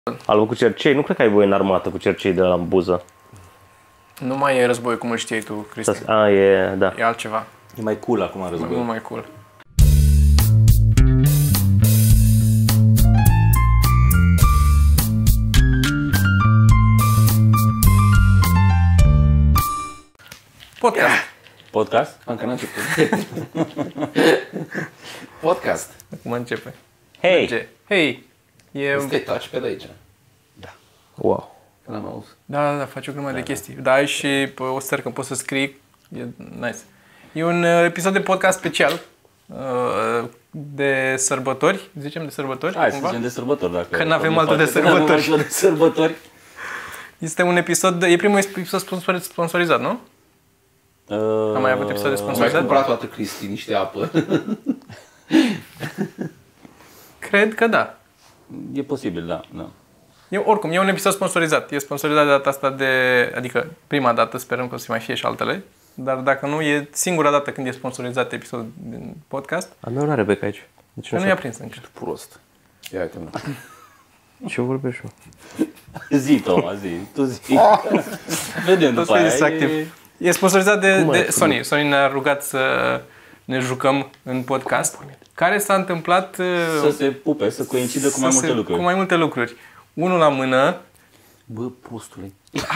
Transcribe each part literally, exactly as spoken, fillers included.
Albă cu cercei? Nu cred că ai voie în armată cu cercei de la buză. Nu mai e război cum îl știai tu, Cristi. A, e, da. E altceva. E mai cool acum război. Mult mai cool. Podcast. Podcast? Încă n-a început. Podcast. Acum începe. Hei! Merge. Hei! E... Este touchpad aici. Wow. Că l-am auzit. Da, da, da, faci o grămadă de chestii. Da, ai și pă, o stăr că poți să scrii. E nice. E un uh, episod de podcast special uh, de sărbători. Zicem de sărbători? Hai cumva? să zicem de sărbători. Dacă Că n-avem altul de sărbători. N-avem altul de sărbători. Este un episod, e primul episod sponsorizat, nu? Uh, Am mai avut episoade Am mai sponsorizate? cumpărat toată Cristi niște apă. Cred că da. E posibil, da. da. E, oricum, e un episod sponsorizat. E sponsorizat de data asta de... Adică, prima dată, sperăm că o să mai fie și altele. Dar dacă nu, e singura dată când e sponsorizat episod din podcast. A meu n-are bec aici. Deci Că nu i-a prins încă. Prost. Ia uite-mă. Ce vorbești eu? Zi, Toma, zi. Tu zi. Vedem Tot după aia. e... E sponsorizat de, Cum de ai Sony. Sony ne-a rugat să ne jucăm în podcast. Care s-a întâmplat... Să se pupe, să coincidă cu mai să multe se- lucruri. Cu mai multe lucruri. Unul la mână. Bă, prostule.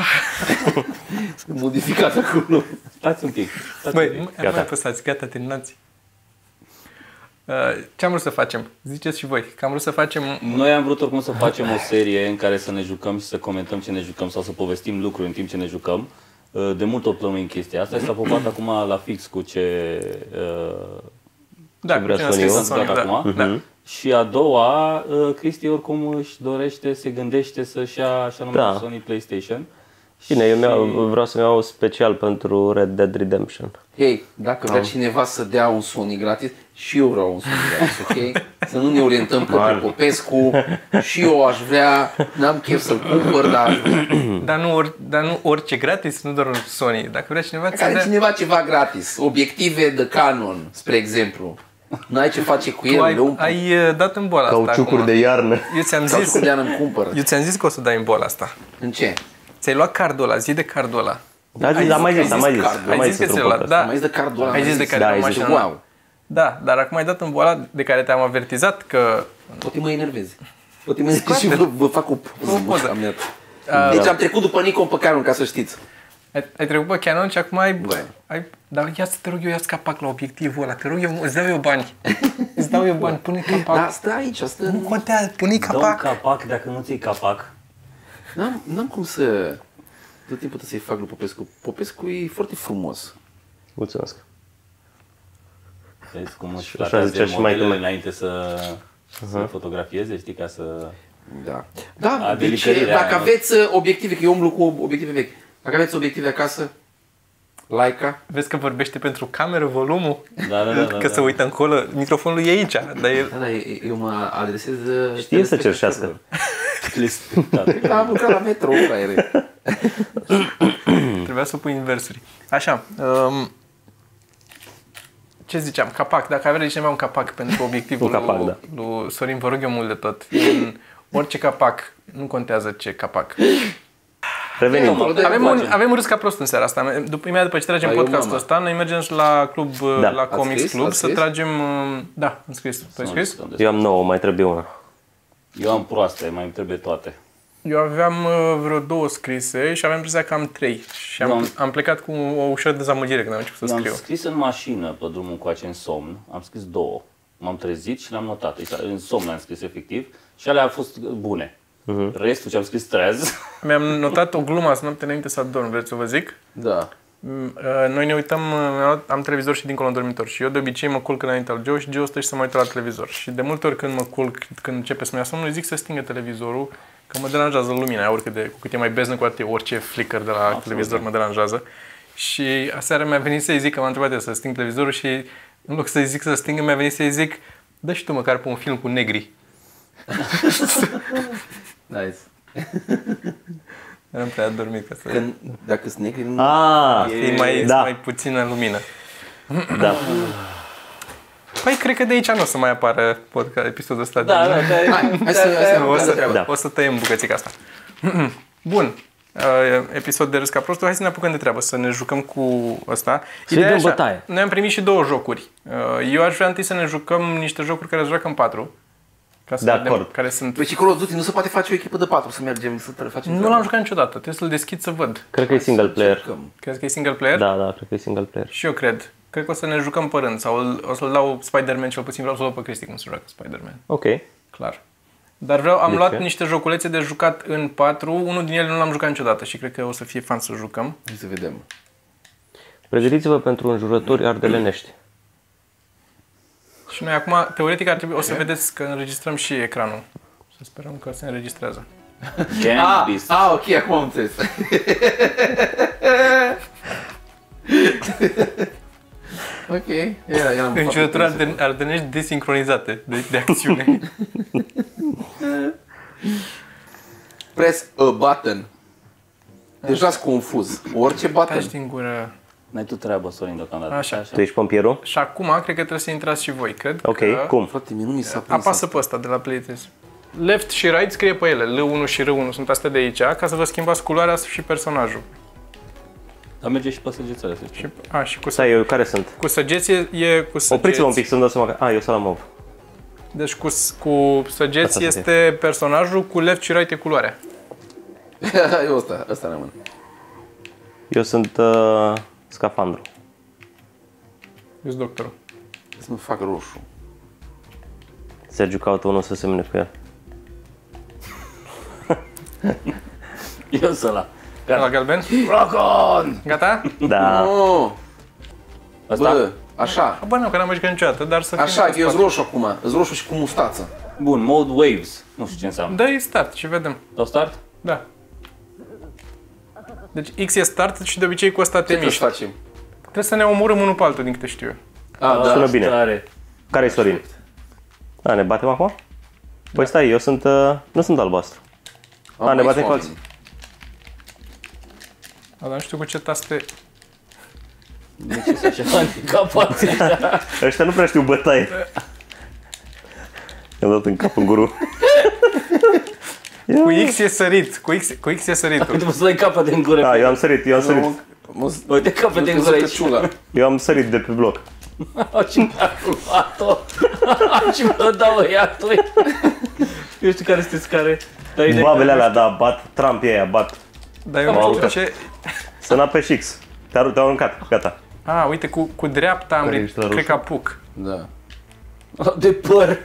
Modificat acolo. Stați un pic. Stați un Băi, pic. nu Gata. mai apăsați, gata, terminați. Uh, ce am vrut să facem? Ziceți și voi. Că am vrut să facem... Noi am vrut oricum să facem o serie în care să ne jucăm și să comentăm ce ne jucăm sau să povestim lucruri în timp ce ne jucăm. De mult o plănuim chestia asta și s-a popat acum la fix cu ce, Da, ce vrea ce ne-a Sony, scris Sony Sony, da. acum. Da. Și a doua, Cristi oricum își dorește, se gândește să-și ia așa numitul Da. Sony PlayStation. Bine, eu Și- mi-au, vreau să-mi iau special pentru Red Dead Redemption. Hei, dacă vrea cineva să dea un Sony gratis, și eu vreau un Sony gratis, ok? Să nu ne orientăm către Popescu, și eu aș vrea, n-am chef să-l cumpăr, dar Dar, nu or, dar nu orice gratis, nu doar un Sony. Dacă vrea cineva să care dea... cineva ceva gratis, obiective de Canon, spre exemplu. N-ai ce face cu Tu el, ai, le umplu. ai uh, dat în boala asta Cauciucuri acum. de iarnă. Eu ți-am Sau zis, cu de-aia îmi cumpăr. eu ți-am zis că o să dai în boala asta. În ce? Ți-ai luat cardul ăla, zi de cardul ăla. Da, zis, am mai zis, am mai zis. cardul. Am Ai mai zis zis că ți-ai într-un luat, podcast. da. Mai zis de cardul ăla, Ai mai zis de zis. care Da, am ai zis. mașină. Wow, Da, dar acum ai dat în boala de care te-am avertizat că... poate mă enervezi. Poate mă enervezi și vă, vă fac o poză. O poză. mușca mea. Deci am trecut după Nikon pe Canon, ca să știți. Ai, ai trecut pe Canon și acum ai, Bă. ai... Dar ia să te rog eu, ia capac la obiectivul ăla. Te rog eu, îți dau eu bani. Îți dau eu bani, pune capac. Da, stă aici, stă... Nu contează, pune Dă un capac. capac, dacă nu ți-i capac. N-am, n-am cum să... Tot timpul trebuie să-i fac lui Popescu. Popescu e foarte frumos. Mulțumesc. Vezi cum își Așa platează zicea și mai modelele tâmă. înainte să, să le fotografieze, știi, ca să... Da. Da, A, deci delicărirea dacă aia. aveți uh, obiective, că eu umblu cu obiective vechi. Dacă aveți obiective acasă, Leica. Vezi că vorbește pentru cameră volumul? Da, da, da, da, Că da. se uită încolo, microfonul e aici, dar el... Da, da, e- eu mă adresez... uh, Știe să cerșească. Telespectator. Da, am lucrat la metro, fraiere. Trebuia să pui inversuri. Așa, um, ce ziceam? Capac. Dacă avea cineva un capac pentru obiectivul Un capac, lui, da. lui Sorin, vă rog eu mult de tot. În orice capac, nu contează ce capac. Revenim. Acolo de- Avem place. un, avem un râs ca prost în seara asta. După, imediat după ce tragem Ai o podcastul mamă. ăsta, noi mergem și la club, Da. la Ați Comics scris? Club, Ați să scris? tragem... uh, Da, am scris. Tu ai scris? Eu am nouă, mai trebuie una. Eu am proaste, mai îmi trebuie toate. Eu aveam uh, vreo două scrise și aveam impresia că am trei. Și am, Eu am- am plecat cu o ușoară dezamăgire când am început să Eu am scriu. scris în mașină pe drumul încoace în somn, am scris două. M-am trezit și le-am notat. Deci, în somn le-am scris efectiv și alea au fost bune. Restul ce am scris trez. Mi-am notat o glumă azi noapte înainte să adorm, vreți să vă zic? Da. Mm, uh, Noi ne uităm, uh, mi-am luat- am televizor și dincolo în dormitor și eu de obicei mă culc înainte al Geo și Geo stă și să mă uită la televizor. Și de multe ori când mă culc, când începe să-mi ia somnul, îi zic să stingă televizorul, că mă deranjează lumina, oricât de, cu cât e mai beznă, cu atât e orice flicker de la Absolut, televizor da. mă deranjează. Și aseară mi-a venit să-i zic, că m-a întrebat el să sting televizorul și în loc să-i zic să stingă, mi-a venit să-i zic, dă și tu măcar pe un film cu negri. Nice. Eram prea adormit ca să... Când, dacă sunt negri, nu... Ah, E mai, da. mai puțină lumină. da. Păi cred că de aici nu o să mai apară podcast, episodul ăsta. Da, din... da, da. Hai, hai să, hai să, o, să, treaba. Da. o să tăiem bucățica asta. Bun. Uh, episod de Râs ca prostul. Hai să ne apucăm de treabă, să ne jucăm cu ăsta. Să-i dăm bătaie. Noi am primit și două jocuri. Uh, eu aș vrea întâi să ne jucăm niște jocuri care se joacă în patru. Ca să De vedem acord. care sunt. Păi și Call of Duty nu se poate face o echipă de patru să mergem să facem Nu l-am jucat niciodată. Trebuie să-l deschid să văd. Cred că e single player. Jucăm. Crezi că e single player? Da, da, cred că e single player. Și eu cred. Cred că o să ne jucăm pe rând. Sau o să-l dau Spider-Man, cel puțin vreau să-l dau pe Cristi cum se joacă Spider-Man. Ok. Clar. Dar vreau, am De luat ce? niște joculețe de jucat în patru. Unul din ele nu l-am jucat niciodată și cred că o să fie fan să jucăm. Hai să vedem. Pregătiți-vă pentru înjurături ardelenești. Și noi acum, teoretic, ar trebui, o să vedeți că înregistrăm și ecranul. Să sperăm că se înregistrează. Ah, Cannabis. ah, ok, acum am înțeles. Ok, era, era Înjurături arden- ardenești desincronizate de, de acțiune. Press a button. Deja sunt confuz. Orice button. Taci din gură. N-ai tu treabă, Sorin, deocamdată. Așa. Tu ești pompierul? Și acum, cred că trebuie să intrați și voi. Cred Ok, că... cum? Frate, mie nu mi s-a prins Apasă asta. pe ăsta de la Playtest. Left și right scrie pe ele. L unu și R unu sunt astea de aici, ca să vă schimbați culoarea și personajul. Dar merge și pe săgețele, să Și, știi. a, și cu, Stai, eu care sunt? cu săgeți e, e cu săgeți. Opriți-vă un pic să-mi dau seama că... A, eu sunt la mov. Deci cu, s- cu săgeți Asta să este personajul, cu left și right e culoarea. Eu ăsta, ăsta rămân. Eu sunt uh, scafandru. Eu sunt doctorul. Să nu fac roșu. Sergiu caută unul să semne cu el. Eu sunt ăla. La galben? Rock on! Gata? Da. Oh, Asta? bă, așa. Bă, nu, că n-am mai jucat niciodată, dar să fim Așa, pe că eu spate. sunt roșu acum. Sunt roșu și cu mustață. Bun, mode waves. Nu știu ce înseamnă. Dă-i start și vedem. Dau start? Da. Deci X e start și de obicei cu asta te Ce trebuie miști. să facem? Trebuie să ne omorâm unul pe altul, din câte știu eu. A, da. Sună bine. Tare. Care-i Sorin? A, ne batem acum? Păi stai, eu sunt... Uh, nu sunt albastru. Am A, ne mai batem cu oameni. alții. Dar nu știu cu ce taste... De ce sunt așa handicapați ăștia? Ăștia nu prea știu bătaie. I-am dat în cap în guru. Cu X e sărit, cu X, cu X e săritul. Uite, mă să dai capăt în gură. Da, eu am sărit, eu am sărit. Uite capăt în gură aici. Eu am sărit de pe bloc. Și mi-a luat-o. Și mi-o dau băiatului. Eu știu care sunteți care. Dar idee Babele care- alea, da, bat, trampii aia, bat. Dar eu M-au nu știu ajutat. ce... Să n-apeși X. Te-au te aruncat, gata. A, uite, cu, cu dreapta am... Care ri- ești la Cred roșu? că apuc. Da. De păr.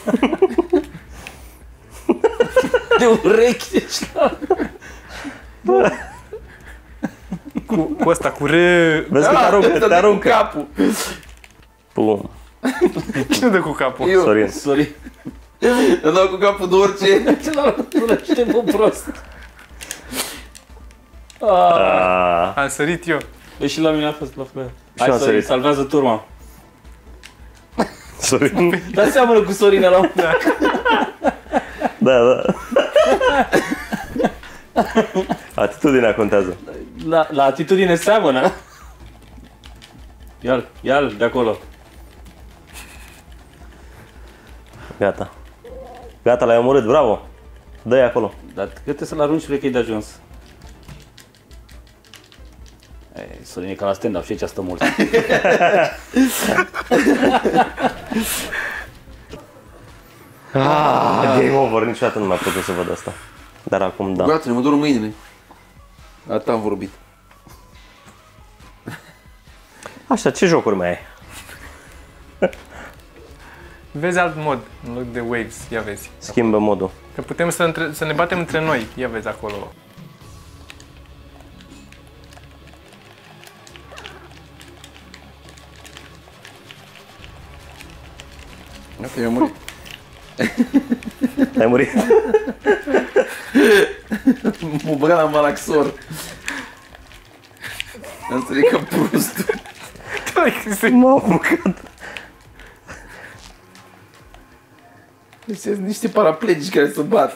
De urechi, deci la... Cu, cu ăsta, cu R... Vezi că te aruncă, te aruncă. Capul. Pum. Cine dă cu capul? Eu. Sorin. Sorry. Îmi dau cu capul de orice. Ce l-am răspunde, bă, prost. Ah. Ah, Am sărit eu. Deci și la mine a fost la fel. eu Hai, am Sorin, sărit. salvează turma. Sorin. Dar seamănă cu Sorin la un Da. Da, da. Atitudinea contează. La, la atitudine seamănă. Ia-l, ia-l de acolo. Gata. Gata, l-ai omorât, bravo. Dă-i acolo. Dar câte să-l arunci, cred că e de ajuns. Ei, Sorin e ca la stand-up și aici stă mult. Ah, game over, niciodată nu mai pot să văd asta. Dar acum da. Gata, mă dor mâinile. Atât am vorbit. Așa, ce jocuri mai ai? Vezi alt mod în loc de waves. Ia vezi. Schimbă modul. Că putem să, între, să ne batem între noi. Ia vezi acolo. Gata, eu am murit. Ai murit? Mă băga la malaxor. Am stricat ca prostul. M-au apucat. Deci sunt niște paraplegici care se bat.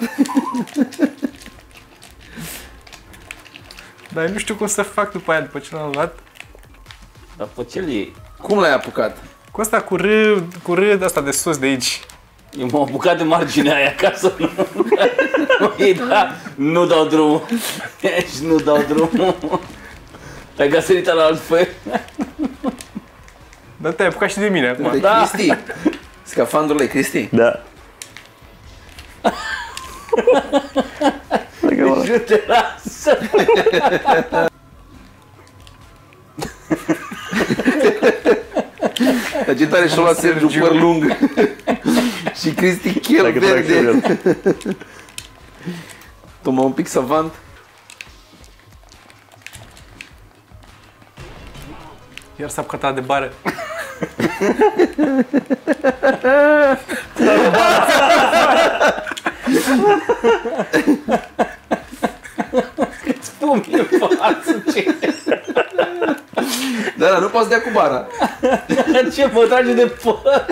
Dar nu știu cum să fac după aia, după ce l-am luat. Dar pe ce-l iei? Cum l-ai apucat? Cu asta, cu R, cu R de asta de sus, de aici. Eu m-am apucat de marginea aia ca să nu... Ei, da, nu dau drumul. Deci nu dau drumul. Ai găsit la altfel. Dar te-ai apucat și de mine acum. De Da. Cristi. Scafandrurile Cristi. Da. Deci nu te lasă. Dar ce tare și-o luat Sergiu păr lung. Și Cristi chel Dacă trag și verde. el. Toma un pic savant. Iar s-a apucat de bară. Îți pun în față, ce? Da, da, nu poți dea cu bara. Ce mă trage de păr?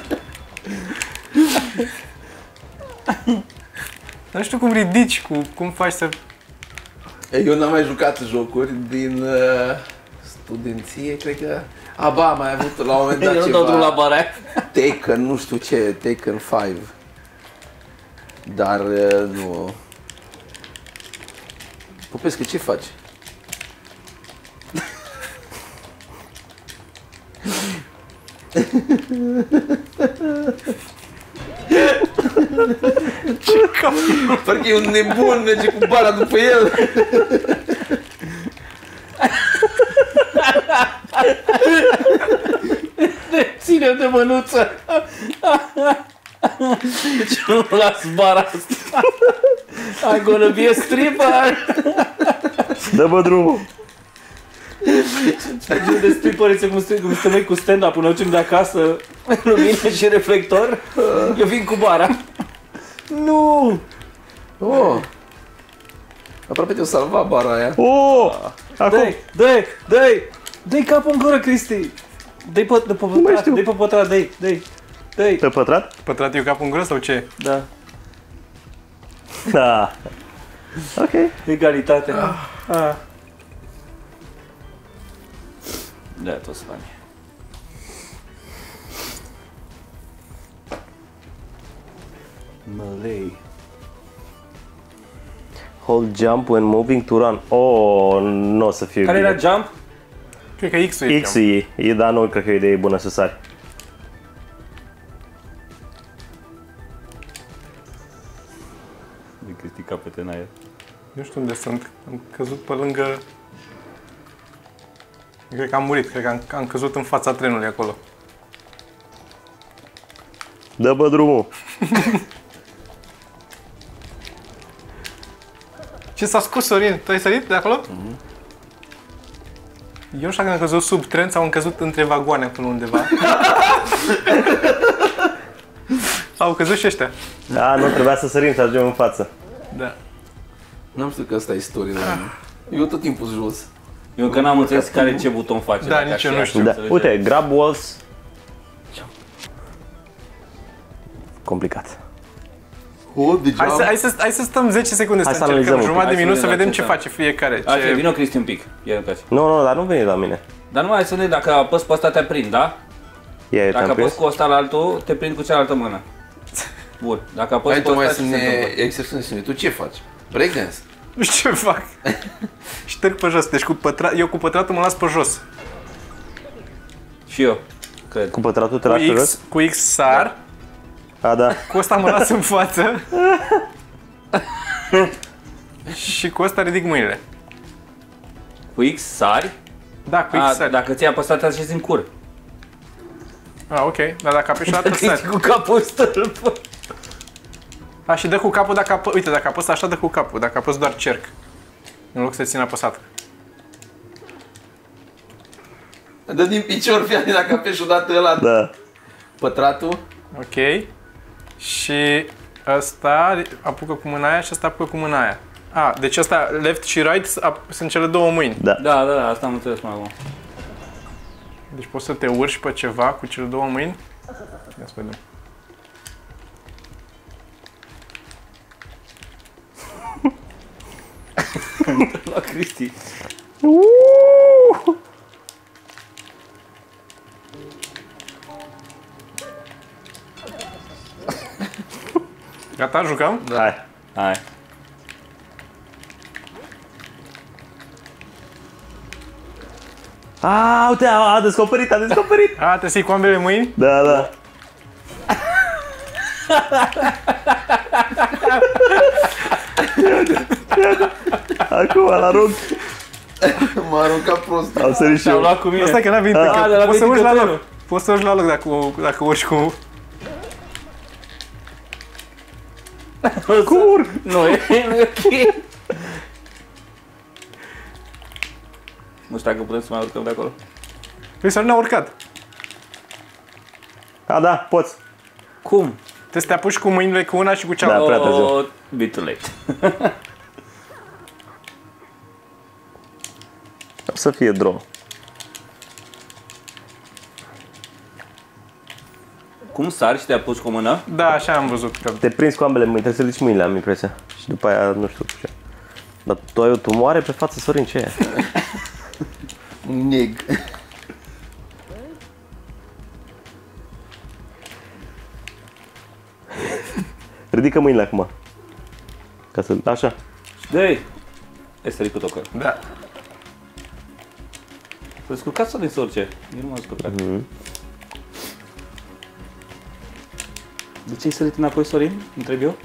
Dar nu știu cum ridici, cu, cum faci să... Eu n-am mai jucat jocuri din uh, studenție, cred că... Aba, am mai avut la un moment dat Eu nu dau drumul la ceva... bara aia. Taken, nu știu ce, Taken cinci. Dar uh, nu... Popescu, ce faci? Parcă e un nebun, merge cu bara după el. Ține de mânuță. Deci nu las bara asta. I'm gonna be a stripper. Dă-mă drumul. Știu de stripper, cum stă, cum stă noi cu stand-up, până ducem de acasă, lumină și reflector, eu vin cu bara. Nu! Oh. Aproape te-o salva bara aia. Oh! Acum. Dă-i, dă-i, dă-i! Dă-i capul în gură, Cristi! Dă-i pe, de pe pătrat, dă-i pe pătrat, dă-i, dă-i, dă-i! Pe pătrat? Pătrat eu capul în gură sau ce? Da, Da. Ok. egalitate. Ah. Da, toți bani. Mălei. Hold jump when moving to run. Oh, nu o să fie Care bine. era jump? Cred că X-ul e. X e, e, dar nu cred că e o idee bună să sari. De Cristi capete în aer. Nu știu unde sunt. Am căzut pe lângă... Cred că am murit. Cred că am, am căzut în fața trenului acolo. Dă-mă drumul. Ce s-a scos, Sorin? Tu ai sărit de acolo? Mm-hmm. Eu nu știu dacă am căzut sub tren sau am căzut între vagoane până undeva. Au căzut și ăștia. Da, nu trebuia să sărim, să ajungem în față. Da. N-am știut că asta e istoria. Eu tot timpul jos. Eu încă n-am înțeles care ce buton face. Da, dacă nici eu așa nu știu. Da. înțelege. Uite, grab walls. Complicat. Oh, degeaba. Hai să, hai, să, hai să stăm zece secunde Hai să să încercăm analizăm un jumătate de pic. minut să Hai să vedem ce vedem face fiecare. Așa, Ce... vină Cristi un pic. Ia încoace. Nu, nu, dar nu veni la mine. Dar nu mai să ne, dacă apăs pe asta te prind, da? Ia, Dacă te-am apăs prins. cu ăsta la altul, te prind cu cealaltă mână. Bun. Dacă apăs Hai pe tocmai ăsta, să ce se ne întâmplă? exersăm să ne. Tu ce faci? Breakdance? Nu știu ce fac. Șterg pe jos. Deci cu pătra... eu cu pătratul mă las pe jos. Și eu, cred. Cu pătratul te Cu lași pe X, jos? cu X sar. A, da. Cu ăsta mă las în față. Și cu ăsta ridic mâinile. Cu X sari. Da, cu X A, sar. dacă ți-ai apăsat, te așezi în cur. Ah, ok. Dar dacă apeși o dată Cristi sari. cu capul în stâlpă. A, și dă cu capul dacă apă... Uite, dacă apăs așa, dă cu capul. Dacă apăs doar cerc. În loc să țin apăsat. Dă din picior, fii dacă apeși odată ăla Da. pătratul. Ok. Și ăsta apucă cu mâna aia și ăsta apucă cu mâna aia. A, deci ăsta left și right ap- sunt cele două mâini. Da. Da, da, da, asta am înțeles mai acum. Deci poți să te urci pe ceva cu cele două mâini. Ia să vedem. La Cristi. Gata, jucăm? Hai. Hai. A, uite, a, a descoperit, a descoperit. A, te cu ambele mâini? Da, da. Acum îl arunc. M-a aruncat prost. Am sărit și Te-au eu. luat cu mine. Asta e că n-a venit Ah, pe de la Poți să urci la venit loc. Poți să urci la loc dacă, dacă urci cu... Cum urc? Nu e, nu e ok. Nu știu dacă putem să mai urcăm de acolo. Păi să nu ne-a urcat. A, da, poți. Cum? Trebuie să te apuci cu mâinile cu una și cu cealaltă. Da, prea târziu. Oh, be too late. O să fie draw. Cum sari și te apuci cu mâna? Da, așa am văzut că... Te prinzi cu ambele mâini, trebuie să ridici mâinile, am impresia. Și după aia, nu știu ce. Dar tu ai o tumoare pe față, Sorin, ce e? Un neg. Ridică mâinile acum. Ca să... Așa. Dă-i! Ai sărit cu tocul. Da. S-a descurcat sau din să orice? Eu nu m-am descurcat. Mhm. De ce ai sărit înapoi, Sorin? Întreb eu?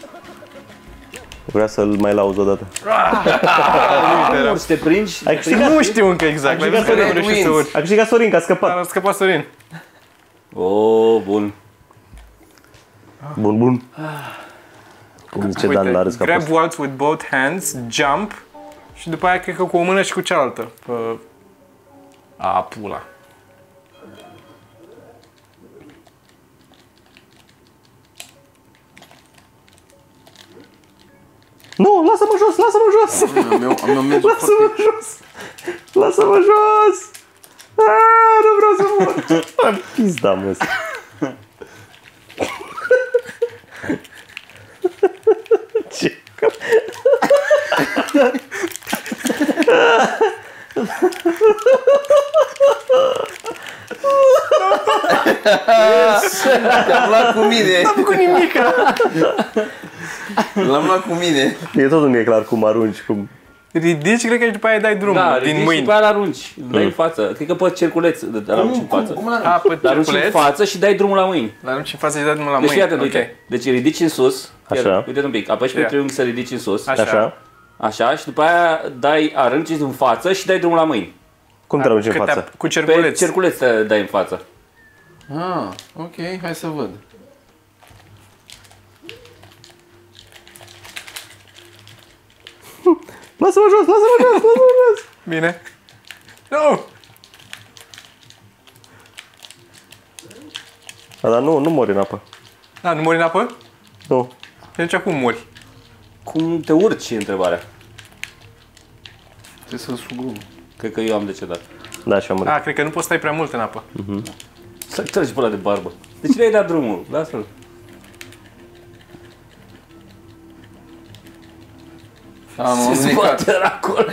Vreau să-l mai lauzi odată. Nu, să te pringi. Ai câștigat? Nu știu încă exact, Ai dar câștigat nu Sorin. reușit să urci. A câștigat Sorin, că a scăpat. Dar a scăpat Sorin. Oh, bun. Bun, bun. Cum zice Dan, l-a râs că a grab fost. waltz with both hands, jump și după aia cred că cu o mână și cu cealaltă. Pe... A, pula. Nu, lasă-mă jos, lasă-mă jos! Am meu, am meu mersul Lasă-mă foarte... jos! Lasă-mă jos! Aaaa, nu vreau să mor! Pizda, mă. Ce? Te-am luat cu mine. N-am făcut nimic. L-am luat cu mine. Mie tot nu mi-e clar cum arunci, cum... Ridici, cred că și după aia dai drumul Da, din ridici mâini. și pe aia arunci. Îl dai în față. Cred că pe cerculeț îl arunci în față. Cum l-am A, pe Îl arunci în cerculeț. față și dai drumul la mâini. L-arunci în față și dai drumul la Deci mâini. fii atent, Ok. uite. Deci ridici în sus. Așa. Iar, uite un pic. Apeși pe Ia. triunghi să ridici în sus. Așa. Așa? Așa. Și după aia dai, arunci în față și dai drumul la mâini. Cum te arunci în Cât te- față? Cu Pe cerculeț. cerculeț te dai în față. Ah, ok, hai să văd. Lasă-mă jos, lasă-mă jos, lasă-mă jos! Bine. Nu! A, dar nu, nu mori în apă. Da, nu mori în apă? Nu. Deci acum mori. Cum te urci, e întrebarea. Trebuie să sugrum. Cred că eu am decedat. Da, și am murit. A, cred că nu poți stai prea mult în apă. Să tragi pe ăla de barbă. De ce le-ai dat drumul? Lasă-l. Am Se omnicat. zbate acolo.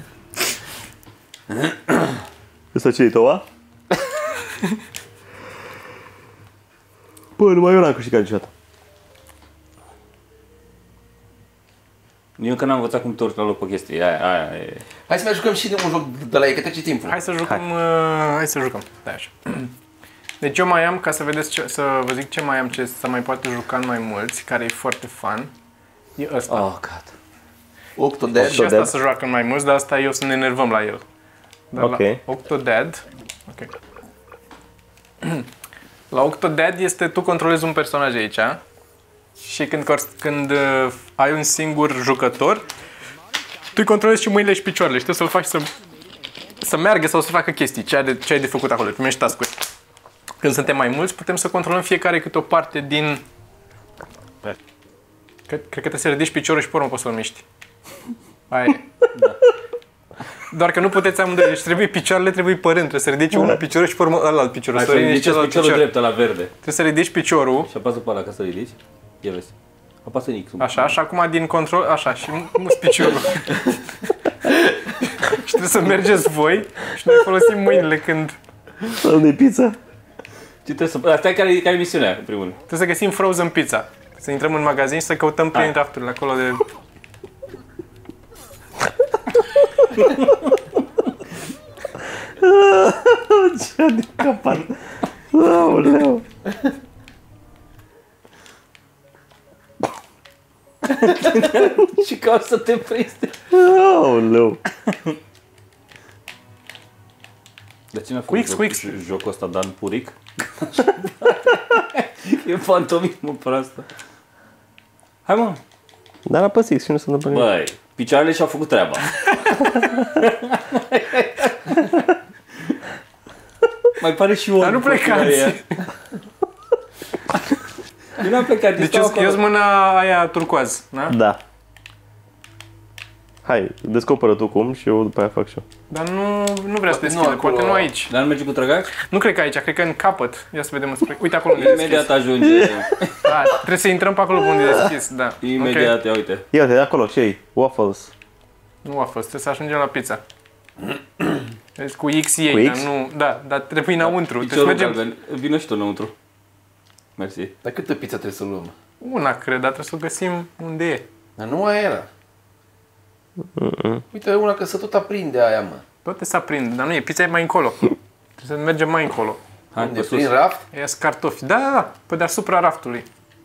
Ăsta ce e toa? Bă, numai eu n-am câștigat niciodată. Eu încă n-am învățat cum te urci la loc pe chestii. Aia, aia, e. Hai să mai jucăm și de un joc de la ei, că trece timpul. Hai să jucăm, uh, hai să jucăm. Da, așa. Deci eu mai am, ca să vedeți ce, să vă zic ce mai am, ce să mai poate juca în mai mulți, care e foarte fun. E ăsta. Oh, God. Octodad. Și asta Octodad. să joacă în mai mulți, dar asta eu să ne enervăm la el. Dar Ok. la Octodad. Ok. La Octodad este tu controlezi un personaj aici și când, când uh, ai un singur jucător, tu îi controlezi și mâinile și picioarele și trebuie să-l faci să, să meargă sau să facă chestii, ce ai de, ce ai de făcut acolo, primești task-uri. Când suntem mai mulți, putem să controlăm fiecare câte o parte din... Cred, cred că trebuie să ridici piciorul și pe urmă poți să-l miști. Aia e. Da. Doar că nu puteți amândoi, deci trebuie picioarele, trebuie părând, trebuie să ridici unul piciorul și pe urmă ălalt piciorul. Hai să Sorin, ridici celălalt piciorul picior. drept la verde. Trebuie să ridici piciorul, Și apasă pe ăla ca să ridici. Ia vezi. Apasă X. așa, și acum din control, așa, și mus piciorul. Și trebuie să mergeți voi și noi folosim mâinile când... Unde-i pizza? Ce trebuie să... Asta e care, care e misiunea, în primul rând. Trebuie să găsim frozen pizza. Să intrăm în magazin și să căutăm prin rafturile acolo de... Ce de capat. Aoleu. Și ca să te preste. Aoleu. Dar cine a Quicks, făcut Quicks. joc, jocul ăsta, Dan Puric? E fantomismul pe asta. Hai mă. Dar a păsit și nu se întâmplă nimic. Băi, picioarele și-au făcut treaba. Mai pare și omul. Dar nu plecați! Eu n-am plecat, Deci eu eu mâna aia turcoaz, da? Da. Hai, descoperă tu cum și eu după aia fac și eu. Dar nu, nu vrea să nu deschide, acolo. poate nu aici. Dar nu merge cu trăgaci? Nu cred că aici, cred că în capăt. Ia să vedem spre... Uite acolo unde e deschis. Imediat ajunge. Da, trebuie să intrăm pe acolo unde e deschis, da. Imediat, Ok. ia uite. Ia uite, de acolo, ce Waffles. Nu a fost, trebuie să ajungem la pizza. Vezi, cu X ei, Cu dar X? nu... Da, dar trebuie înăuntru. Trebuie să Piciorul mergem... galben. Vină și tu înăuntru. Mersi. Dar câtă pizza trebuie să luăm? Una, cred, dar trebuie să o găsim unde e. Dar nu aia era. Uite, una că se tot aprinde aia, mă. Toate se aprind, dar nu e, pizza e mai încolo. Trebuie să mergem mai încolo. Hai, Unde? pe sus. Prin raft? Ia cartofi. Da, da, da, pe deasupra raftului.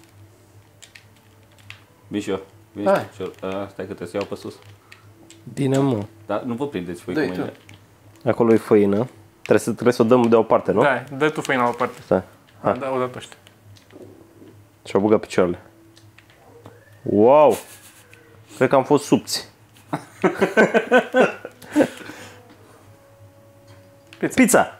Vin și eu. Vin și Hai. eu. A, stai că trebuie să iau pe sus. Bine, mă. Dar nu vă prindeți voi cu Dă-i mâinile. Acolo e făină. Trebuie să, trebuie să o dăm de o parte, nu? Da, dă tu făina la o parte. Stai. Ha, da, o dat ăștia. Și-au băgat picioarele. Wow! Cred că am fost subți. Pizza. Pizza!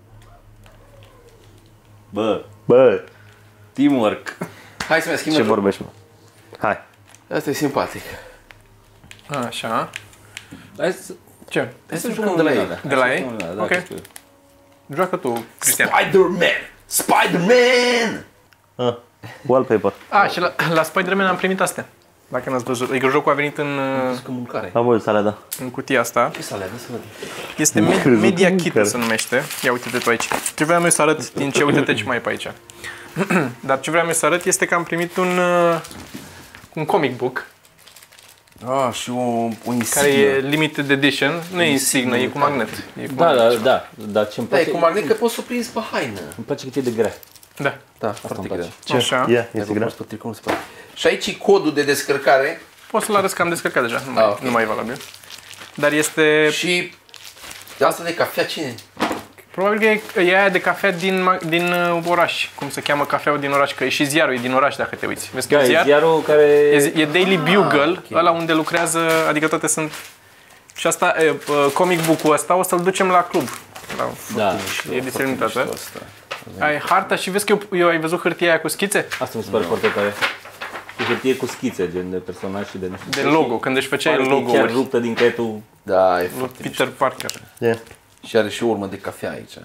Bă, Bă, teamwork. Hai să mai schimbăm. ce vorbești, mă? Hai. Asta e simpatic. Așa. Hai să... Ce? Hai să jucăm de la ei. De la ei? Da, Ok. știu. Joacă tu, Cristian. Spider-Man! Spider-Man! Ah, wallpaper. A, și la, la Spider-Man am primit astea. Dacă n-ați văzut. Adică jocul a venit în, Că mâncare. Am văzut alea, da. în cutia asta. Ce să alea? Să văd. Este me- crezut Media că Kit mâncare. se numește. Ia uite-te tu aici. Ce vreau eu să arăt din ce, uite-te ce mai e pe aici. Dar ce vreau eu să arăt este că am primit un, uh, un comic book Ah, și o, o insignă. care e limited edition. Nu e insignă, e cu magnet. E cu Da, magnet. da, da. Dar ce-mi Da, e place... cu magnet că poți să o prinzi pe haină. Îmi place cât e de grea. Da. Da, foarte îmi greu. place. Ce? Așa. Ia, Ia este că grea. poți pe tricou, nu se poate. Și aici e codul de descărcare Poți să-l arăți că am descărcat deja. Nu mai, Ah, ok. nu mai e valabil. Dar este... și asta de cafea cine? Probabil că e, e aia de cafea din, ma- din uh, oraș. Cum se cheamă cafeaua din oraș. Că e și ziarul e din oraș dacă te uiți. Vezi că Da, e e ziar? ziarul care... E, zi- e Daily Bugle, ok. ăla unde lucrează, adică toate sunt... Și asta, e, uh, comic book-ul ăsta o să-l ducem la club. La, Da. e ediție limitată. Asta. Ai harta și vezi că eu, eu ai văzut hârtia aia cu schițe? Asta mi se pare foarte tare. E hârtie cu schițe, gen de personaj și de nu știu De ce. logo, când își făceai Pare că e chiar logo-uri. ruptă din caietul. Da, e Lui foarte Peter Parker. Ia. Și are și o urmă de cafea aici.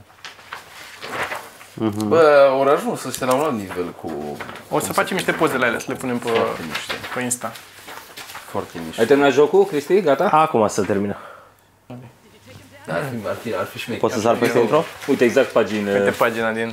Bă, ori ajuns să se la un alt nivel cu... O să facem niște poze la ele, să le punem pe, Foarte miște. pe Insta. Foarte miște. Ai terminat jocul, Cristi? Gata? Acum să termină. Da, ar fi, ar fi, ar fi șmecher. Poți să sar peste intro? Uite exact pagină. Uite pagina din...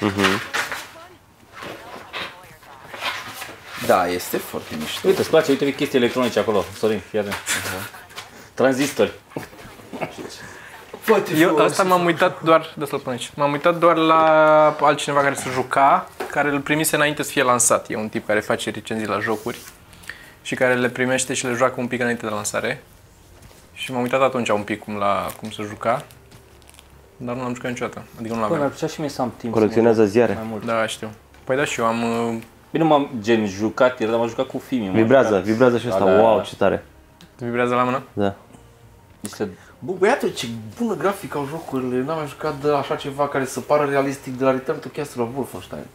Da, este foarte mișto. Uite, îți place, uite chestii electronice acolo. Sorin, fii atent. Tranzistori. Foarte Eu asta m-am uitat doar, de să-l pun aici. M-am uitat doar la altcineva care se juca, care îl primise înainte să fie lansat. E un tip care face recenzii la jocuri și care le primește și le joacă un pic înainte de lansare. Și m-am uitat atunci un pic cum, la, cum se juca, dar nu l-am jucat niciodată. Adică nu Bă, mi-ar l-aveam. plăcea și mie să am timp. Colecționează să mă joc ziare. mai mult. Da, știu. Păi da, și eu am... uh, Bine, m-am gen jucat, ieri, dar m-am jucat cu filmii. m-am Vibrează, jucat. vibrează și asta. Da, da, Wow, da. ce tare. Vibrează la mână? Da. Niște... Bă, băiatul, ce bună grafică au jocurile. N-am mai jucat de așa ceva care să pară realistic de la Return to Castle of Wolfenstein.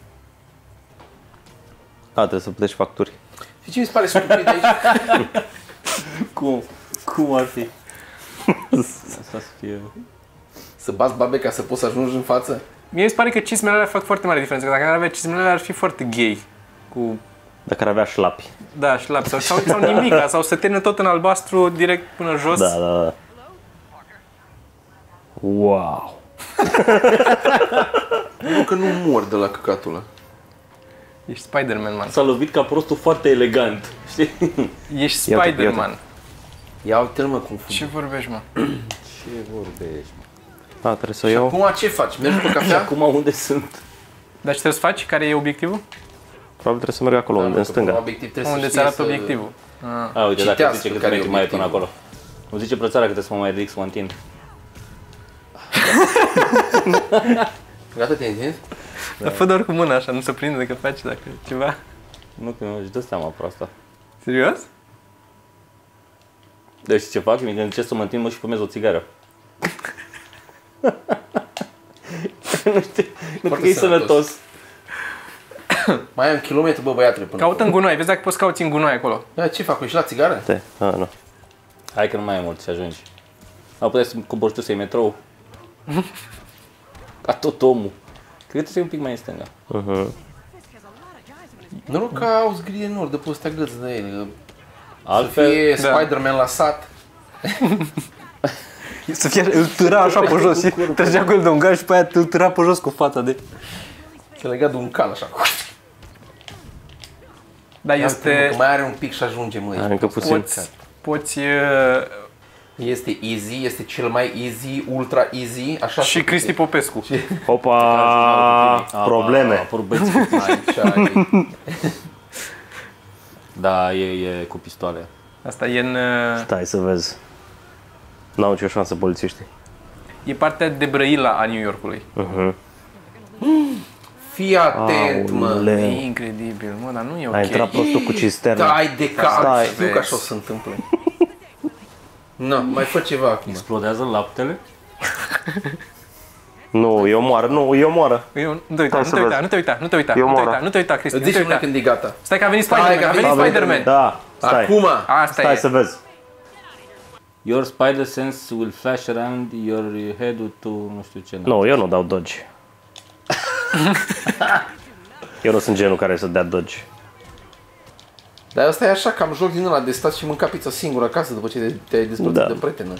A, trebuie să plătești facturi. Și ce mi se pare stupid aici? Cum? Cum ar fi? Asta să fie... Să bați babe ca să poți să ajungi în față? Mie mi se pare că cizmele alea fac foarte mare diferență, că dacă ar avea cizmele alea ar fi foarte gay. Cu, Dacă ar avea șlapi. da, șlap sau, sau, sau nimic, sau să termină tot în albastru direct până jos. Da, da, da. Wow. Nu că nu mor de la căcatul ăla. Ești Spider-Man, man. S-a lovit ca prostul foarte elegant, știi? Ești Iată, Spider-Man. Ia uite-l, mă, cum fug. Ce vorbești, mă? Ce vorbești, mă? A, trebuie să o iau. Acum ce faci? Mergi pe cafea? Acum unde sunt? Dar ce trebuie să faci? Care e obiectivul? Probabil trebuie să merg acolo, în stânga. Obiectiv trebuie Unde să ți știe arată să... obiectivul? Ah. A, uite, dacă Citească zice că care e trebuie mai e până obiectivul. acolo. Îmi zice plățarea că trebuie să mă mai ridic să mă întind. Gata, te întinzi? Dar fă doar cu mâna așa, nu se prinde că faci dacă ceva. Nu, că își dă seama proasta. Serios? Deci ce fac? Mi încerc să mă întind, mă, și fumez o țigară. Nu știu, nu cred că e sănătos. Mai ai un kilometru, bă, băiatule, până Caută în acolo. gunoi, vezi dacă poți cauți în gunoi acolo. Da, ce fac? Ești la țigară? Te, a, nu. Hai că nu mai e mult și ajungi. Au putea să cobori tu să iei metrou. Ca tot omul. Cred că trebuie să iei un pic mai în stânga. Uh-huh. Noroc că au zgrie în nord, de pe ăstea gâți de ele. Să Altfel, fie da. Spider-Man la sat. Să fie, îl târa așa pe jos, trecea cu el de un gard și pe aia îl târa pe jos cu fața de... Se lega de un cal așa. Dar Ia uite, mă, este... că mai are un pic și ajunge, măi. Are încă puțin. Poți... Poți... uh, Este easy, este cel mai easy, ultra easy, așa. Și Cristi Popescu. Opa, probleme. A apărut băieți cu- Aici ai... Da, e, e cu pistoale. Asta e în... uh, Stai să vezi. N-au nicio șansă polițiștii. E partea de Brăila a New Yorkului. Uh-huh. Fii atent, mă. Aoleu. E incredibil, mă, dar nu e ok. A intrat prostul cu cisterna. Stai de cap, Stai. știu că așa o să întâmple. Nu, mai fă ceva acum. Explodează laptele? Nu, e o moară, nu, e o moară. Eu, nu te uita, Hai nu să te uita, vezi. nu te uita, nu te uita, Eu nu te moară. uita, nu te uita, Cristi, Îți nu te zici mâine uita. când e gata. Stai că a venit Stai, Spider-Man, că a a venit venit Spider-Man. Da, stai. Acum, Asta Stai e. să vezi. Your spider sense will flash around your head to nu știu ce. Nu, eu nu dau dodge. Eu nu sunt genul care să dea dodge. dar asta e așa, cam joc din ăla de stat și mânca pizza singur acasă după ce te-ai despărțit Da. de prietenă.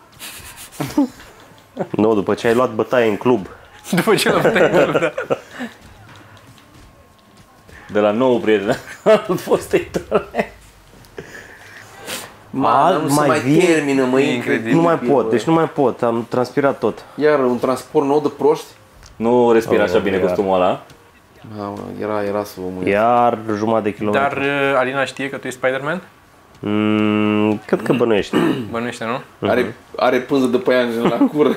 Nu, după ce ai luat bătaie în club. După ce l-am tăiat, da. De la nou prieten al fostei tale. Mamă, nu se mai mai vin? termină, mă, E incredibil. Nu mai pot, deci nu mai pot, am transpirat tot. Iar un transport nou de proști. Nu respira așa Oh, bine iar. costumul ăla. Mamă, era, era să vă mâine. Iar jumătate de Dar kilometru. uh, Alina știe că tu ești Spider-Man? Mm, cred că bănuiești. Bănuiește, nu? Are, are pânză de păianjen la cură.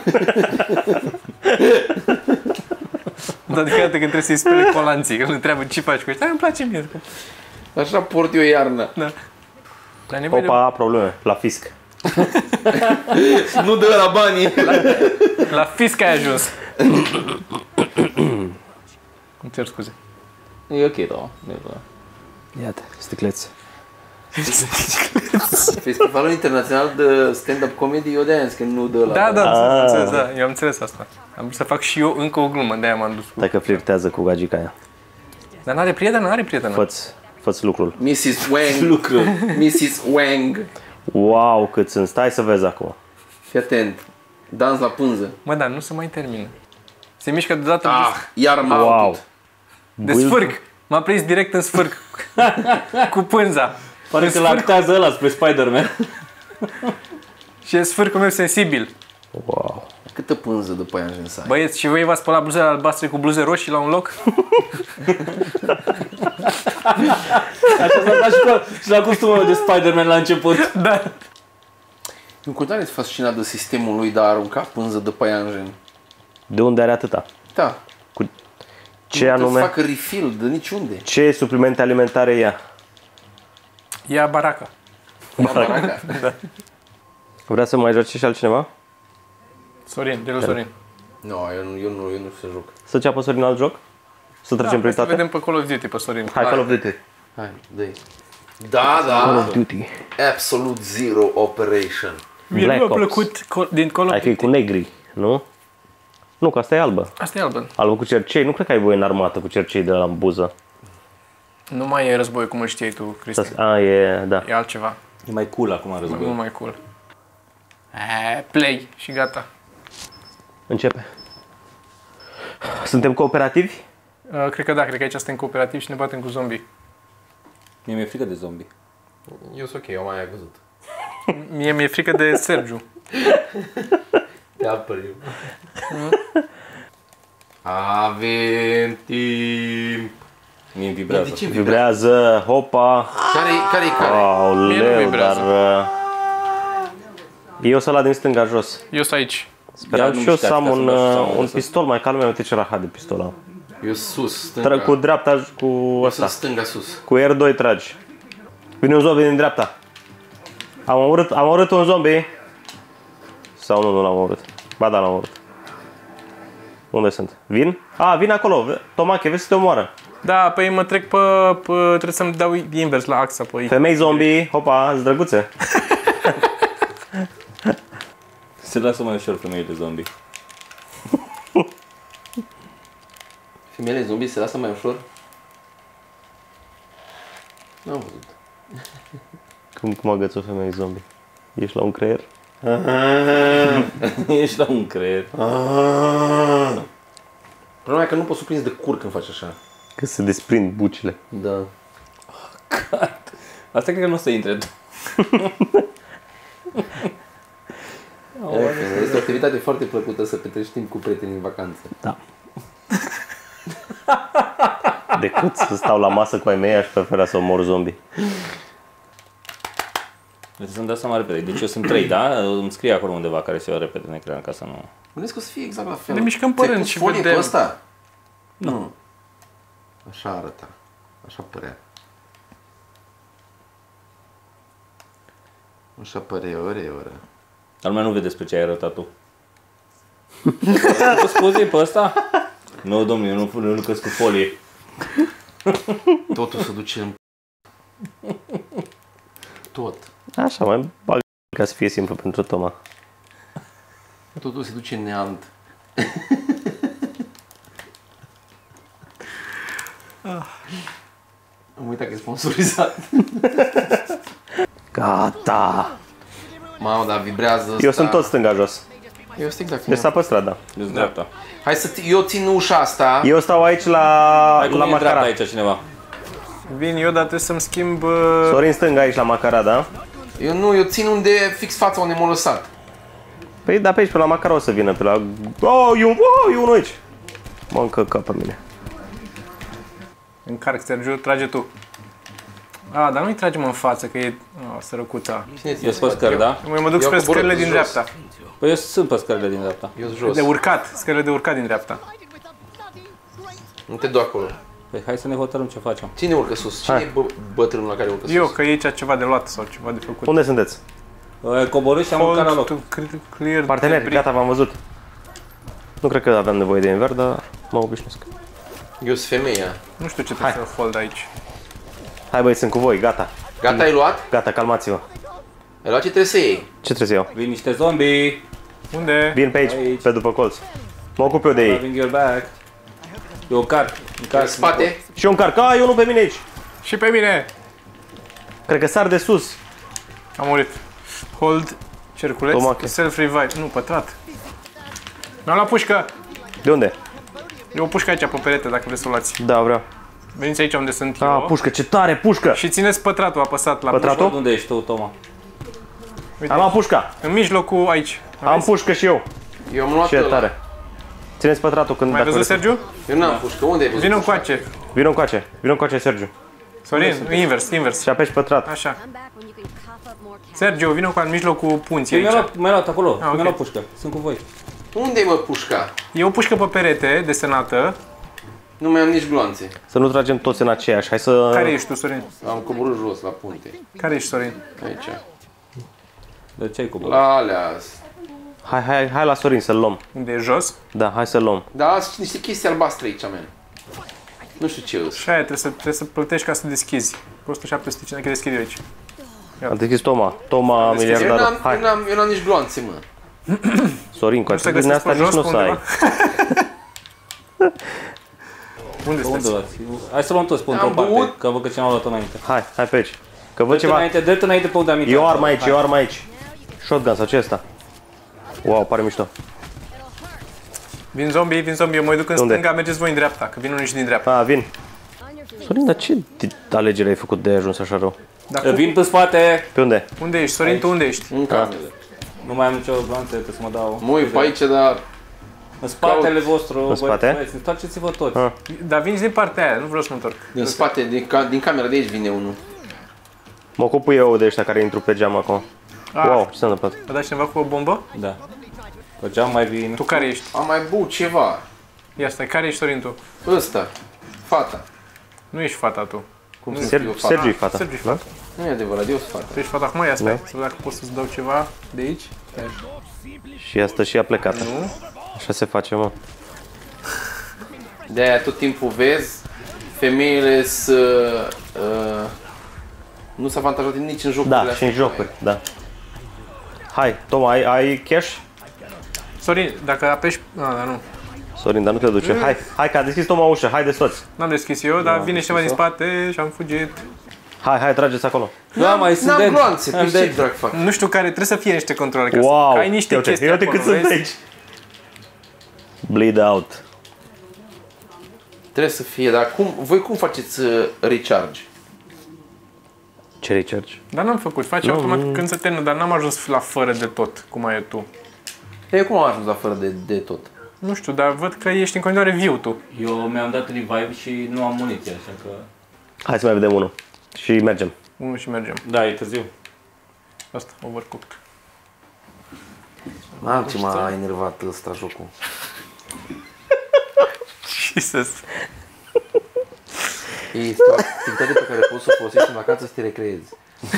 Dar de fiecare dată când trebuie să-i spele colanții, îl întreabă ce faci cu ăștia, "Ah, îmi place mie. Așa port eu iarna. Da. Dar nevoie de... Opa, probleme, la fisc. Nu dă la banii. La fisc ai ajuns. Îmi cer scuze. E ok, da. E, da. Iată, sticlețe. Festivalul Internațional de Stand-Up Comedy, eu de-aia că nu dă la Da, da, bani. am înțeles, da, eu am înțeles asta. Am vrut să fac și eu încă o glumă, de-aia m-am dus. Dacă flirtează cu gagica aia. Dar n-are prietenă, n-are prietenă. Fă-ți, fă-ți lucrul. missus Wang. Lucru. missus Wang. Wow, cât sunt. Stai să vezi acum. Fii atent. Dans la pânză. Mă, dar nu se mai termină. Se mișcă deodată Ah, iar m-a Wow. autut. de sfârc. M-a prins direct în sfârc. Cu pânza. Pare În că sfârc. lactează ăla spre Spider-Man. Și e sfârcul meu sensibil. Wow. Câtă pânză de păianjen să ai? Băieți, și voi v-ați spălat bluzele albastre cu bluze roșii la un loc? Așa s-a dat și, cu, și la costumul de Spider-Man la început. Da. În continuare sunt fascinat de sistemul lui de a arunca pânză de păianjen. De unde are atâta? Da. Ce Nu anume? să facă refill de niciunde. Ce suplimente alimentare ia? Ia baraca. Ia baraca. Vrea să mai joace și altcineva? Sorin, de la Sorin. Nu, eu nu, eu nu, eu nu știu să joc. Să ceapă Sorin alt joc? Să trecem Da, prin să toate? vedem pe Call of Duty pe Sorin. Hai, Call of Duty. Hai, dă-i. Da, Call da. of Duty. Absolute Zero Operation. Mie Black mi-a Ops. plăcut Call- din Call of Hai că e Duty. cu negri, nu? Nu, că asta e albă. Asta e albă. Albă cu cercei. Nu cred că ai voie în armată cu cercei de la buză. Nu mai e război cum îl știai tu, Cristi. A, e, da. E altceva. E mai cool acum Mult războiul. mai cool. E, play și gata. Începe. Suntem cooperativi? Uh, cred că da, cred că aici suntem cooperativ și ne batem cu zombie. Mie mi-e frică de zombie. Eu sunt ok, eu mai ai văzut. Mie mi-e frică de Sergiu. Te apăr eu. Avem timp. Mie vibrează. De ce Vibrează, hopa. Care-i care-i care? Mie nu Aoleu, vibrează. dar... uh, Eu sunt ăla din stânga jos. Eu sunt aici. Speram nu și eu să mișcați am ca să un, vă uh, să am un să- pistol mai calm. Uite ce rahat de pistol am. Eu sus, stânga. Trag cu dreapta, cu Eu ăsta. sunt stânga sus. Cu R doi tragi. Vine un zombie din dreapta. Am omorât, am omorât un zombie. Sau nu, nu l-am omorât. Ba da, l-am omorât. Unde sunt? Vin? A, vin acolo. Tomache, vezi să te omoară. Da, păi mă trec pe... pe trebuie să-mi dau invers la axa pe ei. Femei zombie, hopa, îți drăguțe. Se lasă mai ușor femeile zombie. Femeile zombie se lasă mai ușor? N-am văzut. Cum, cum agăți o femeie zombie? Ești la un creier? Ești la un creier. Problema e că nu poți să prinzi de cur când faci așa. Că se desprind bucile. Da. Asta cred că nu o să intre. Este o activitate foarte plăcută să petreci timp cu prietenii în vacanță. Da. Decât să stau la masă cu ai mei, aș prefera să omor zombie. Deci să-mi dau seama repede. Deci eu sunt trei, da? Îmi scrie acolo undeva care se ia repede în ecran ca să nu... Gândesc că o să fie exact la fel. Ne mișcăm pe Ți-ai rând pus și folie vedem. cu ăsta? Nu. Așa arăta. Așa părea. Așa părea, ore, ore. Dar lumea nu vede despre ce ai arătat tu. Tu scuze pe ăsta? Nu, domnule, eu nu, nu lucrez cu folie. Totul se duce în... Tot. Așa, mai bag ca să fie simplu pentru Toma. Totul se duce în neant. Am uitat că e sponsorizat. Gata! Mamă, dar vibrează ăsta. Eu sunt tot stânga jos. Eu sunt exact. Deci sta pe stradă. Deci dreapta. Hai să ți- eu țin ușa asta. Eu stau aici la, Hai cum la e dreapta Macara. aici cineva. Vin eu, dar trebuie să-mi schimb... uh, Sorin stânga aici la Macara, da? Eu nu, eu țin unde e fix fața unde m-a lăsat. Păi da, pe aici, pe la Macara o să vină, pe la... Oh, e, un... oh, e unul aici! Mă încăca pe mine. Încarc, Sergiu, trage tu. A, dar nu-i tragem în față, că e... Oh, sărăcuța. Cine ține Eu sunt pe scări, da? Eu mă duc Eu spre coborât scările jos. din dreapta. Păi eu sunt pe scările din dreapta. Eu sunt jos. De urcat, scările de urcat din dreapta. Nu te duc acolo. Păi hai să ne hotărâm ce facem. Cine urcă sus? Cine Hai. e bă, bătrânul la care urcă sus? Eu, că e aici ceva de luat sau ceva de făcut. Unde sunteți? Coborâ și am urcat la Hold loc. to clear Parteneri, debris. gata, v-am văzut. Nu cred că aveam nevoie de invert, dar mă obișnuiesc. Eu sunt femeia. Nu știu ce trebuie să hold aici. Hai băi, sunt cu voi, gata. Gata, ai luat? Gata, calmați-vă. Ai luat ce trebuie să iei? Ce trebuie să iau? Vin niște zombie. Unde? Vin pe aici, Aici. pe după colț. Mă ocup eu de ei. Having your back. Eu car. car În spate? Și eu încarc. A, eu nu pe mine aici. Și pe mine! Cred că sar de sus. Am murit. Hold cerculeț, Tomache. self-revive. Nu, pătrat. Mi-am luat pușcă. De unde? E o pușcă aici pe perete, dacă vreți să o luați. Da, vreau. Veniți aici unde sunt A, eu. pușcă, ce tare, pușcă! Și țineți pătratul apăsat la Pătratul? pușcă. Unde ești tu, Toma? Uite, Am luat pușca. în mijlocul aici. Am pușcă și eu. Eu am luat Ce ăla. tare. Țineți pătratul când... Mai ai dacă văzut, vreți. Sergiu? Eu n-am pușcă. Unde ai văzut? Vină pușca? încoace. Vino încoace. Vino încoace, Sergiu. Sorin, invers, invers. Și apeși pătrat. Așa. Come back when you can cough up more cash. Sergiu, vină cu în mijlocul punții Mi-a aici. luat, mi-a luat acolo. ok. Mi-a luat pușcă. Sunt cu voi. Unde e mă pușca? E o pușcă pe perete desenată. Nu mai am nici gloanțe. Să nu tragem toți în aceeași. Hai să... Care ești tu, Sorin? Am coborât jos la punte. Care ești, Sorin? Aici. De ce ai coborât? La alea. Hai, hai, hai la Sorin să-l luăm. Unde e jos? Da, hai să-l luăm. Da, sunt niște chestii albastre aici, man. Nu știu ce îs. Și aia trebuie să, trebuie să plătești ca să deschizi. Costă șapte sute cincizeci, că deschid eu aici. Am deschis Toma. Toma, deschis. Eu miliardarul. n-am, eu Hai, n-am, eu n-am nici gloanțe, mă. Sorin, cu Nu se atât din găsesc asta pe nici jos nu pe să ai. undeva? Unde Unde sunteți? luați? Hai să luăm toți pe într-o Am parte, băut. că văd că cineva a luat înainte. Hai, hai pe aici. Că văd Drept ceva. înainte, drept înainte pe unde am intrat. E o armă aici, Hai. e o armă aici. Shotgun sau ce e ăsta? Wow, pare mișto. Vin zombie, vin zombie, eu mă duc în Unde? stânga, mergeți voi în dreapta, că vin unii și din dreapta. A, vin. On your feet. Sorin, dar ce alegere ai făcut de ai ajuns așa rău? Dar cu... Vin pe spate. Pe unde? Unde ești? Sorin, tu unde ești? În cameră. Nu mai am nicio glanță, trebuie să mă dau. Mă uit pe aici, dar... În spatele vostru, În spate? băieți, întoarceți-vă toți. Ah. Dar vin din partea aia, nu vreau să mă întorc. Din spate, din, ca, din camera de aici vine unul. Mă ocup eu de ăștia care intru pe geam acum. Ah. Wow, ce s-a întâmplat? A dat cineva cu o bombă? Da. Pe geam mai vin. Tu care ești? Am mai băut ceva. Ia stai, care ești, Sorin, tu? Ăsta. Fata. Nu ești fata tu. Cum să fiu Ser- fata? Sergiu-i fata. Sergiu, da? fata. Nu e adevărat, eu sunt fata. Tu ești fata acum? Ia stai, Da. să văd dacă pot să-ți dau ceva de aici. Și asta și a plecat. Nu? Așa se face, mă. De-aia tot timpul vezi, femeile să... Uh, nu s-a avantajat nici în jocurile Da, astea. și în jocuri, da. Hai, Toma, ai, ai cash? Sorin, dacă apeși... Ah, dar nu. Sorin, dar nu te duce. Hai, hai că a deschis Toma ușa, hai de soț. N-am deschis eu, dar vine ceva din spate și am fugit. Hai, hai, trageți acolo. Da, mai sunt N-am dead. gloanțe, Am pe ce dead. drag fac? Nu știu care, trebuie să fie niște controle, ca Wow, să ai niște uite, chestii uite acolo, cât sunt vezi? aici. Bleed out. Trebuie să fie, dar cum, voi cum faceți uh, recharge? Ce recharge? Dar n-am făcut, face automat când se termină, dar n-am ajuns la fără de tot, cum ai tu. Eu cum am ajuns la fără de, de tot? Nu știu, dar văd că ești în continuare viu tu. Eu mi-am dat revive și nu am muniție, așa că... Hai să mai vedem unul. Și mergem. Unul și mergem. Da, e târziu. Asta, overcooked. Am ce m-a enervat ăsta jocul. Jesus. Este o activitate pe care poți să o folosești în vacanță să te recreezi.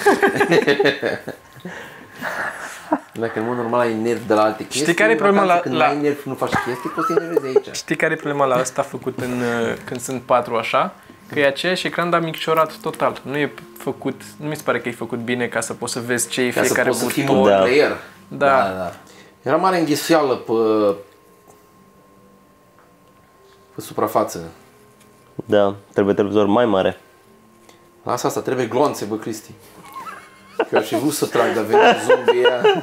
Dacă în mod normal ai nervi de la alte chestii, Știi care e în problema vacanță, la- când la- ai nervi și nu faci chestii, poți să te enervezi aici. Știi care e problema la asta făcut în, uh, când sunt patru așa? Că e aceeași ecran, dar micșorat total. Nu e făcut, nu mi se pare că e făcut bine ca să poți să vezi ce e Ca să fiecare poți să fii buton. multiplayer. Da. Da, da. Era mare înghesuială pe, pe suprafață. Da, trebuie televizor mai mare. Lasă asta, trebuie glonțe, bă, Cristi. Că eu aș fi vrut să trag, dar venea zombie aia.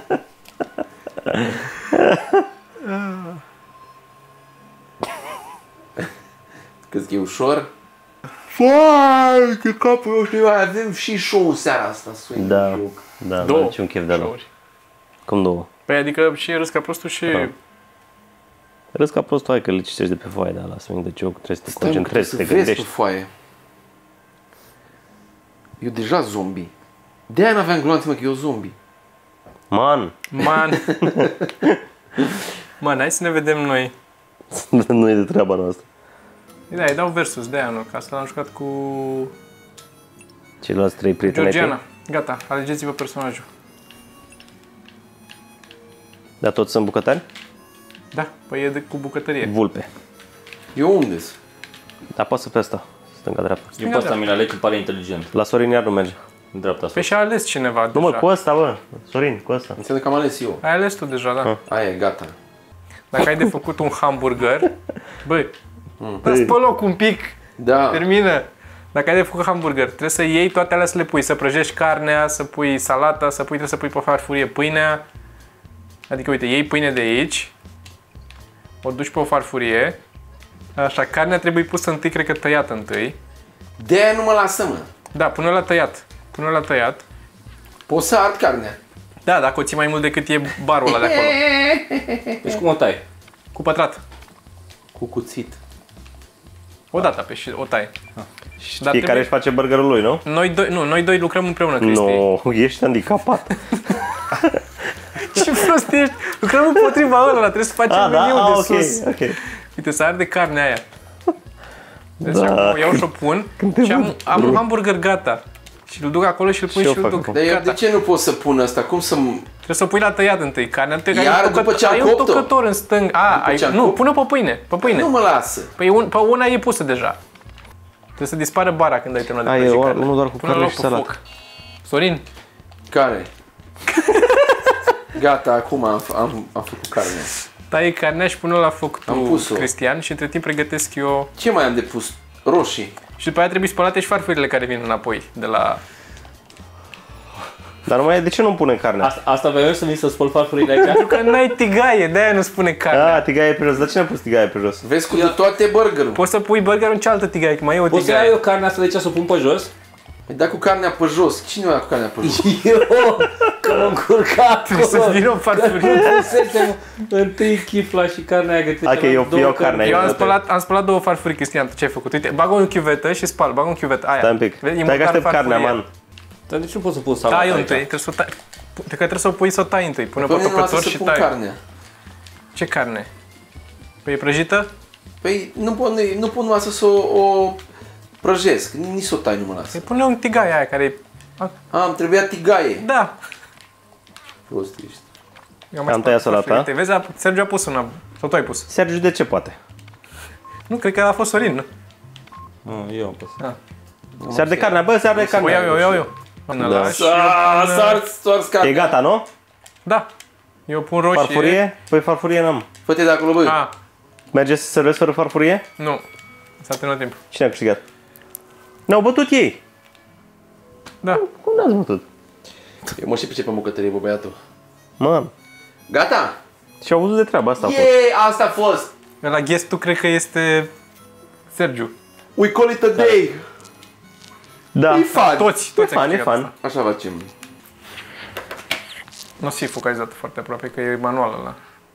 Crezi că e ușor? Fai, că capul meu știu, mai avem și show seara asta, swing Da, joc. da, Două da, ce un chef de ăla. show-uri. Cum două? Păi adică și râs ca prostul și... Da. Râs ca prostul, hai că le citești de pe foaie de ala, swing de joc, trebuie să te Stai, mă, concentrezi, să te să vezi pe gândești. foaie. Eu deja zombie. De-aia n-aveam gloanțe, mă, că eu zombie. Man, Man. Man, hai să ne vedem noi. nu e de treaba noastră. Da, îi dau versus, de aia nu, că asta l-am jucat cu Ceilalți trei prieteni ai tăi? Georgiana. Gata, alegeți-vă personajul. Dar toți sunt bucătari? Da, păi e de, cu bucătărie. Vulpe. Eu unde-s? Dar poate pe asta, stânga-dreapta. Eu pe asta mi-l aleg, îmi pare inteligent. La Sorin iar nu merge. În dreapta Păi sus. și-a ales cineva Nu mă, deja. cu ăsta, bă. Sorin, cu ăsta. Înseamnă că am ales eu. Ai ales tu deja, da. Aia e, gata. Dacă ai de făcut un hamburger, băi, dați pe loc un pic, Da. termină. Dacă ai de făcut hamburger, trebuie să iei toate alea să le pui, să prăjești carnea, să pui salata, să pui, trebuie să pui pe farfurie pâinea. Adică, uite, iei pâine de aici, o duci pe o farfurie, așa, carnea trebuie pusă întâi, cred că tăiată întâi. De-aia nu mă lasă, mă. Da, pune la tăiat, pune la tăiat. Poți să ard carnea. Da, dacă o ții mai mult decât e barul ăla de acolo. Deci cum o tai? Cu pătrat. Cu cuțit. O dată pe și o tai. Și Dar fiecare trebuie- își face burgerul lui, nu? Noi doi, nu, noi doi lucrăm împreună, Cristi. Nu, ești handicapat. Ce prost ești! Lucrăm împotriva ăla, trebuie să facem Ah, da? meniul Ah, de ok, sus. ok. Uite, să arde carnea aia. Deci Da. acum o iau și o pun și am, am un hamburger gata. Și îl duc acolo și îl pun Și și, eu îl fac duc. acum. Dar eu Gata. de ce nu pot să pun asta? Cum să... Trebuie să pui la tăiat întâi carnea. Întâi, Iar ai un după tocător- ce am ai un copt-o? tocător în stâng. A, ai, ce am nu, copt? pune-o pe pâine. Pe pâine. Nu mă lasă. Păi un, pe una e pusă deja. Trebuie să dispară bara când ai terminat de A, e prăjit o- carnea. unul doar cu Pune-o carne la și loc pe salată. foc. Sorin, Care? Gata, acum am, am, am făcut carne. taie carnea și pune-o la foc Am tu, pus-o. Cristian, și între timp pregătesc eu. Ce mai am de pus? Roșii. Și după aia trebuie spălate și farfurile care vin înapoi de la... Dar numai de ce nu pune carnea? Asta, asta vreau eu să vin să spăl farfurile aici? Pentru că n-ai tigaie, de-aia nu spune carne. Ah, tigaie pe jos. Dar cine a pus tigaie pe jos? Vezi cu de toate burgerul. Poți să pui burgerul în cealaltă tigaie, că mai e o Poți să tigaie. iau eu carnea asta de ce să o pun pe jos? Păi da cu carnea pe jos. Cine ia cu carnea pe jos? Eu, că m-am încurcat. Trebuie să-ți vină o farfurie. Nu pusesem întâi chifla și carnea aia gătită. Ok, eu iau carnea. Eu am spălat, am spălat două farfurii, Cristian, ce ai făcut? Uite, bagă o în chiuvetă și spal, bagă o în chiuvetă, aia. Stai un pic. Vezi, e Stai că măcar aștept carnea, farfurie. man. Dar de ce nu pot să pun salata Tai aici? întâi, trebuie să o tai. Cred că trebuie să o pui să o tai întâi. Pune Pe pe mine nu lasă topător să și pun tai. carnea. Ce carne? Păi e prăjită? Păi nu pun, nu pun lasă să o, o prăjesc. Nici să o tai nu mă lasă. Păi pune o în tigaie aia care e... A, îmi trebuia tigaie. Da. Prost ești. Eu mai Am spart tăiat salata. farfurii. Uite, vezi, a- Sergiu a pus una. Sau tu ai pus? Sergiu, de ce poate? Nu, cred că a fost Sorin, nu? Ah, eu am pus. Se arde carnea, bă, se arde O iau carnea. eu, o iau eu. Până Da. la și A, s-a stors E carnea. gata, nu? Da. Eu pun roșie. Farfurie? Păi farfurie n-am. Fă-te de acolo, bă. A, Merge să servesc fără farfurie? nu. S-a terminat timp. Cine a câștigat? Ne-au bătut ei. Da. Cum n-ați bătut? Eu mă și pricep în bucătărie, bă, băiatul. Man. Gata? Și au văzut de treaba asta a fost. Yay, asta a fost. La guest-ul cred că este Sergiu. We call it a day. Da. E fun. Toți, E toți au fan, e câștigat fan. asta. Așa facem. Nu o să fie focalizat foarte aproape, că e manual ăla.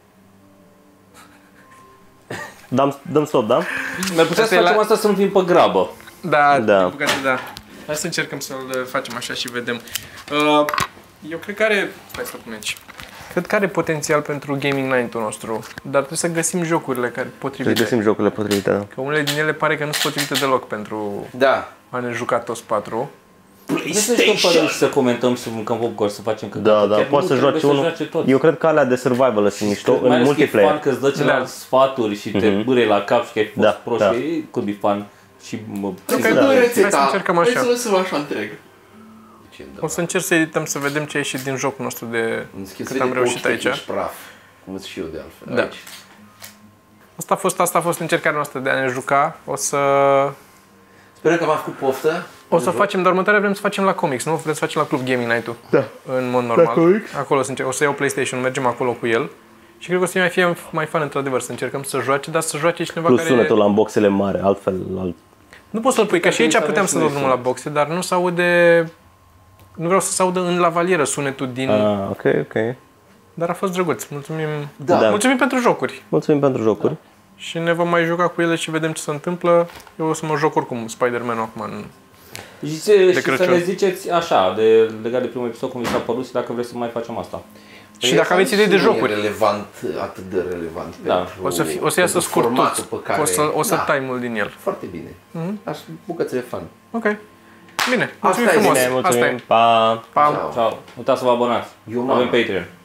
Dăm, dăm stop, da? Mai putea să Asta e facem la- asta să nu fim pe grabă. Da, Da. din păcate, da. Hai să încercăm să-l facem așa și vedem. Uh, eu cred că are... Hai să pun aici. Cred că are potențial pentru Gaming Night-ul nostru, dar trebuie să găsim jocurile care Trebuie potrivite. să găsim jocurile potrivite, da. Că unele din ele pare că nu sunt potrivite deloc pentru Da. a ne juca toți patru. Nu să jucăm păreri și să comentăm și să mâncăm popcorn, să facem că Da, da, poți să joci unul. Eu cred că alea de survival sunt mișto în Mai multiplayer. ales că e fun că îți dă celălalt sfaturi și te bârei la cap și că ai fost Da, prost da. și e could be fun. Și mă... Ok, Să da. dăm Hai rețeta. să încercăm așa. Hai să lăsăm așa întreg. Ce O să încerc să edităm să vedem ce a ieșit din jocul nostru de În schimb, cât am reușit aici. Ești praf. Cum îți și eu de altfel. Da. Aici. Asta a fost, asta a fost încercarea noastră de a ne juca. O să Sperăm că v-am făcut poftă. O să facem, dar următoarea vrem să facem la Comics, nu? Vrem să facem la Club Gaming Night-ul. Da. În mod normal. Comics. Acolo o să, încerc, o să iau PlayStation, mergem acolo cu el. Și cred că o să mai fie mai fan într-adevăr să încercăm să joace, dar să joace cineva Plus care... sunetul la unboxele mare, altfel, alt... Nu poți să-l pui, că și aici Trebuie să puteam avem să și dau noi drumul la boxe, dar nu se aude... Nu vreau să se audă în lavalieră sunetul din... Ah, ok, ok. Dar a fost drăguț. Mulțumim, Da. Da. Mulțumim pentru jocuri. Mulțumim pentru jocuri. Și ne vom mai juca cu ele și vedem ce se întâmplă. Eu o să mă joc oricum Spider-Man acum în... Și, și să Crăciun. ne ziceți așa, de, legat de primul episod, cum vi s-a părut și dacă vreți să mai facem asta. Și dacă aveți idei de Nu e jocuri. relevant, atât de relevant Da. pentru, O să, fi, o să iasă pentru scurt formatul tot. pe care... O să, o să da, tai mult din el. Foarte bine. Aș bucățele fan. Ok. Bine. Mulțumim Asta e frumos. Bine, Asta mulțumim. e. Pa! Pa. Ciao. Ciao, uitați să vă abonați. Eu m-am. Avem Patreon.